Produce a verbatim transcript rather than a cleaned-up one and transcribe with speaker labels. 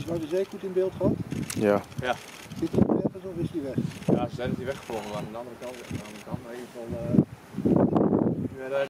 Speaker 1: je nou de zee goed in beeld gehad?
Speaker 2: Ja.
Speaker 3: Ja.
Speaker 1: Zit hij nog ergens of is hij weg?
Speaker 3: Ja, ze zijn dat hij weggevlogen, maar aan de andere kant, aan de andere kant in ieder geval. Uh,